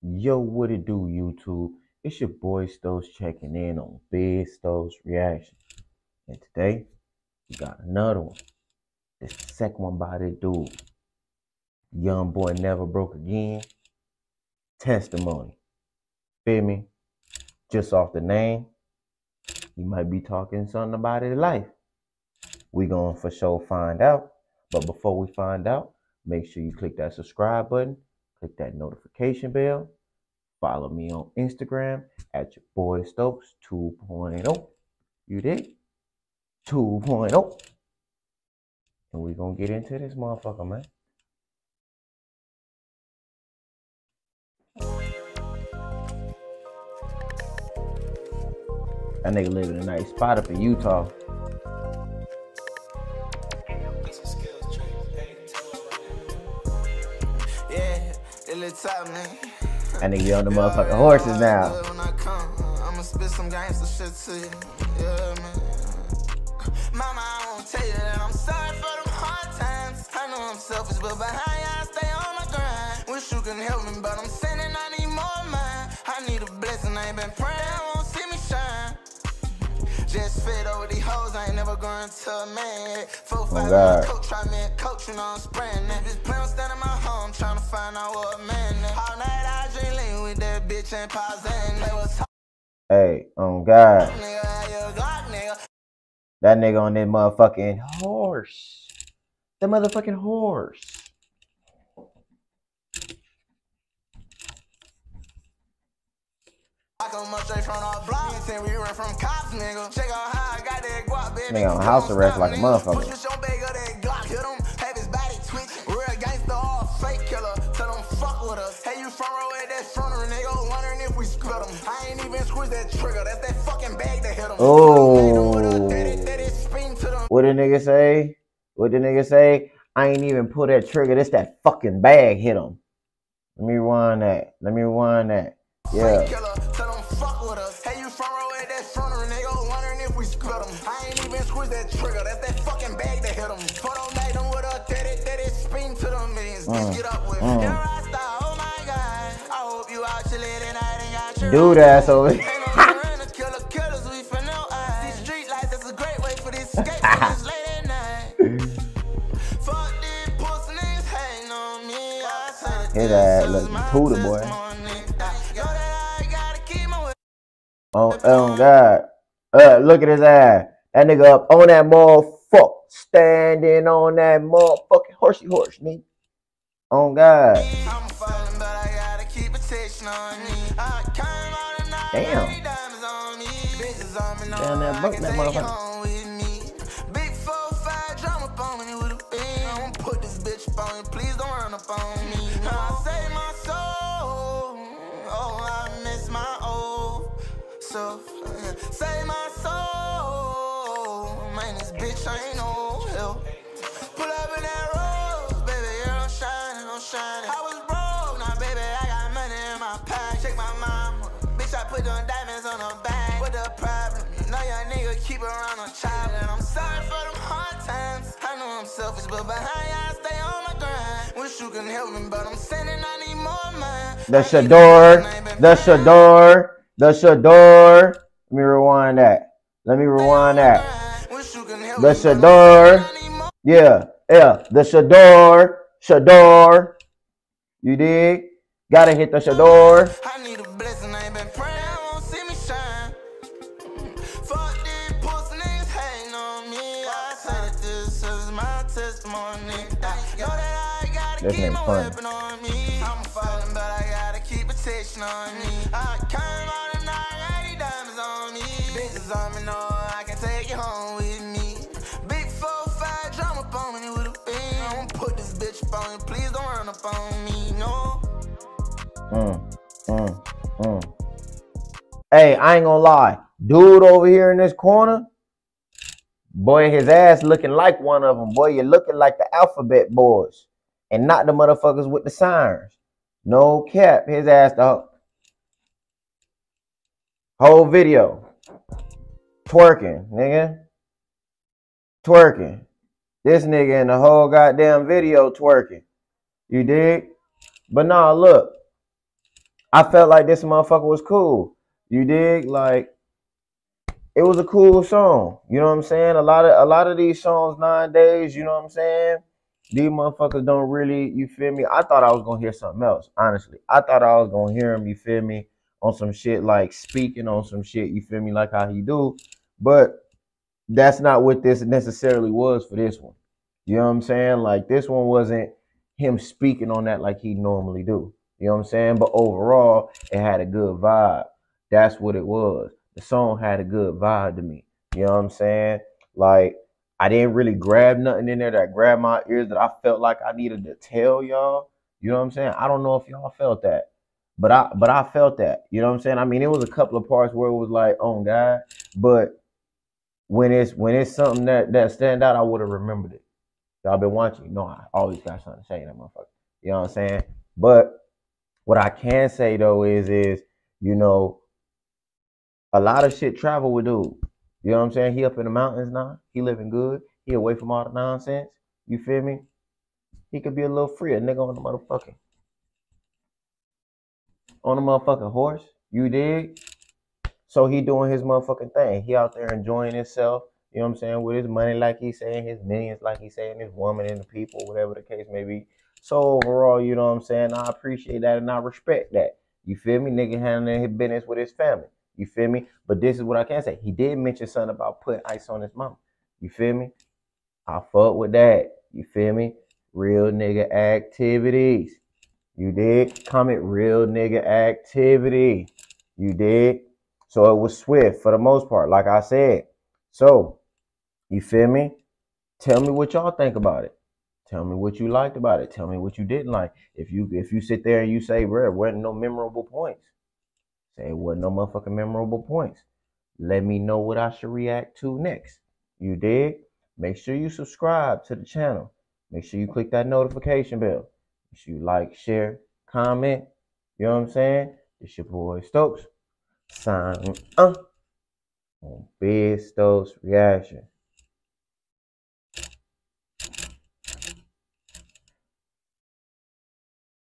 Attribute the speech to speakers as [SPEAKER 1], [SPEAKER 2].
[SPEAKER 1] Yo, what it do, YouTube? It's your boy Stoves checking in on Big Stoves Reaction. And today, we got another one. It's the second one by this dude. Young boy never broke again. Testimony. Feel me? Just off the name, he might be talking something about his life. We gonna for sure find out. But before we find out, make sure you click that subscribe button, click that notification bell. Follow me on Instagram at your boy Stokes 2.0. You did? 2.0. And we gonna get into this motherfucker, man. That nigga live in a nice spot up in Utah. That nigga on the motherfucking horses now.
[SPEAKER 2] I'ma spit some gangster shit to you. Yeah, man. Mama, I won't tell you that I'm sorry for them hard times. I know I'm selfish, but behind you, I stay on my grind. Wish you can help me, but I'm sending, I need more of mine. I need a blessing, I ain't been praying, I won't see me shine. Just fed over these hoes, I ain't never going to a man. 4, 5, coach, try me a coach, you know I'm spraying that. This plan standing my home, trying to find out what a man is. All night I drink lean with that bitch and pause and
[SPEAKER 1] hey, on God. That nigga on that motherfucking horse. That motherfucking horse. Nigga on house arrest like a motherfucker. Oh, what the nigga say? What the nigga say? I ain't even pull that trigger. This that fucking bag hit him. Let me rewind that. Let me rewind that. Yeah. I ain't even squeeze that trigger. That's that fucking bag that hit him. Photo them with a daddy spin to them millions. Bitch, get up with it. Oh my God. I hope you out chilling and I ain't got your dude ass over here. Killers, we for no eyes. These street lights, that's a great way for this skate for this late at night. Fuck these pussy niggas hating on me. His ass look Poodle boy. Oh God. Look at his ass. That nigga up on that motherfucker. Standing on that motherfucking horsey horse, nigga. Oh God. I'm falling, but I gotta keep attention on me. Damn. Damn, that broke that motherfucker. Big 4, 5 drum up on me with a beam. I won't put this bitch up on you. Please don't run up on me. I save my soul. Oh, I miss my old self. Save my soul. Man, this bitch ain't no help. Pull up in that rose, baby, yeah, I'm shining, I'm shining. I was broke, now baby, I got money in my pack. Check my mama, bitch, I put them diamonds on her back. What the problem? You know your nigga keep around a child. And I'm sorry for them hard times. I know I'm selfish, but behind you, I stay on my grind. Wish you can help me, but I'm sending, I need more of mine. The Shador, the Shador, the Shador. Let me rewind that. Let me rewind that. The Shador. Yeah, the Shador. You dig? Gotta hit the Shador. I need a blessing, I ain't been praying, I won't see me shine. Fuck these pussy niggas hating on me. I said this is my testimony. This ain't fun. I'm falling, but I gotta keep attention on me. I came out and I got these diamonds on me. Bitches on me, know I can take you home with me. Big 4, 5 drum up on me with a beam. I won't put this bitch up on you. Please don't run up on me, no. Hey, I ain't gonna lie. Dude over here in this corner, boy, his ass looking like one of them. Boy, you're looking like the alphabet boys. And not the motherfuckers with the sirens. No cap. His ass the whole video. Twerking, nigga. Twerking. This nigga in the whole goddamn video twerking. You dig? But nah, look.
[SPEAKER 3] I felt like this motherfucker was cool. You dig? Like, it was a cool song. You know what I'm saying? A lot of these songs nowadays, you know what I'm saying? These motherfuckers don't really, you feel me? I thought I was gonna hear something else, honestly. I thought I was gonna hear him, you feel me, on some shit like speaking on some shit, you feel me, like how he do. But that's not what this necessarily was for this one. You know what I'm saying? Like, this one wasn't him speaking on that like he normally do. You know what I'm saying? But overall, it had a good vibe. That's what it was. The song had a good vibe to me. You know what I'm saying? Like, I didn't really grab nothing in there that grabbed my ears that I felt like I needed to tell y'all. You know what I'm saying? I don't know if y'all felt that. But I felt that. You know what I'm saying? I mean, it was a couple of parts where it was like, oh God, but when it's something that stand out, I would have remembered it. Y'all been watching? No, I always got something to say in that motherfucker. You know what I'm saying? But what I can say though is you know, a lot of shit travel with dude. You know what I'm saying? He up in the mountains now. He living good. He away from all the nonsense. You feel me? He could be a little free, a nigga on the motherfucking horse. You dig? So he doing his motherfucking thing. He out there enjoying himself, you know what I'm saying, with his money like he's saying, his millions like he's saying, his woman and the people, whatever the case may be. So overall, you know what I'm saying, I appreciate that and I respect that. You feel me? Nigga handling his business with his family. You feel me? But this is what I can say. He did mention something about putting ice on his mama. You feel me? I fuck with that. You feel me? Real nigga activities. You did? Comment real nigga activity. You did? So it was swift for the most part, like I said. So, you feel me? Tell me what y'all think about it. Tell me what you liked about it. Tell me what you didn't like. If you sit there and you say, bro, there wasn't no memorable points. Say it wasn't no motherfucking memorable points. Let me know what I should react to next. You dig? Make sure you subscribe to the channel. Make sure you click that notification bell. Make sure you like, share, comment. You know what I'm saying? It's your boy Stokes. Sign on Big Stokes Reaction.